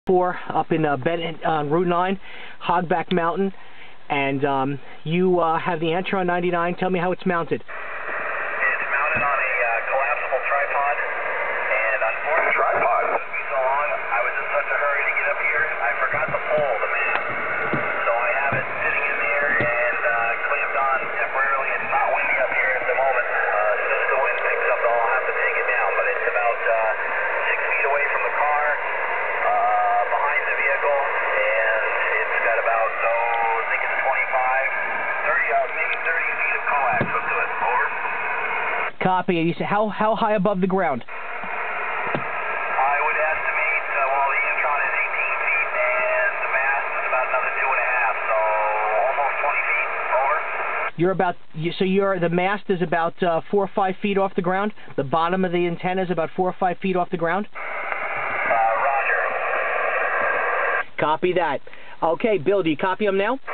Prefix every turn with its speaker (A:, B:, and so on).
A: 4 up in Bennett on Route 9, Hogback Mountain, and you have the Antron 99. Tell me how it's mounted.
B: It's mounted on a collapsible tripod, and unfortunately, tripod took me so long. I was in such a hurry to get up here, I forgot to pull the mast. So I have it sitting in there and clamped on temporarily. It's not windy up here at the moment. As soon as the wind picks up, I'll have to take it down. But it's about 6 feet away from the car, behind the vehicle, and it's got about, I think it's 25, 30, maybe 30 feet of coax up to it. Over.
A: Copy. You say how high above the ground?
B: I would estimate, well, the Antron is 18 feet, and the mast is about another 2.5, so almost 20 feet. Over.
A: You're about, the mast is about 4 or 5 feet off the ground. The bottom of the antenna is about 4 or 5 feet off the ground.
B: Roger.
A: Copy that. Okay, Bill, do you copy them now?